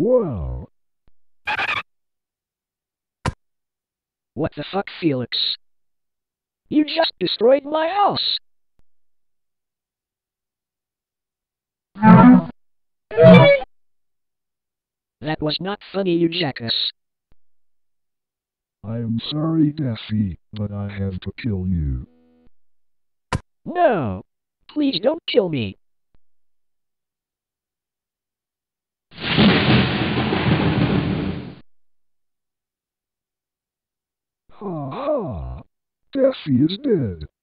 Wow. What the fuck, Felix? You just destroyed my house! That was not funny, you jackass. I am sorry, Daffy, but I have to kill you. No! Please don't kill me. Ha ha! Daffy is dead.